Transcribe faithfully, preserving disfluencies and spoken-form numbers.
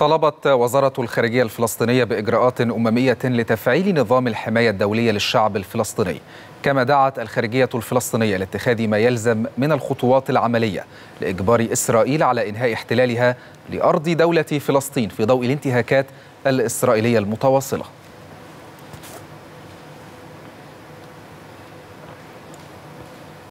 طلبت وزارة الخارجية الفلسطينية بإجراءات أممية لتفعيل نظام الحماية الدولية للشعب الفلسطيني، كما دعت الخارجية الفلسطينية لاتخاذ ما يلزم من الخطوات العملية لإجبار إسرائيل على إنهاء احتلالها لأرض دولة فلسطين في ضوء الانتهاكات الإسرائيلية المتواصلة.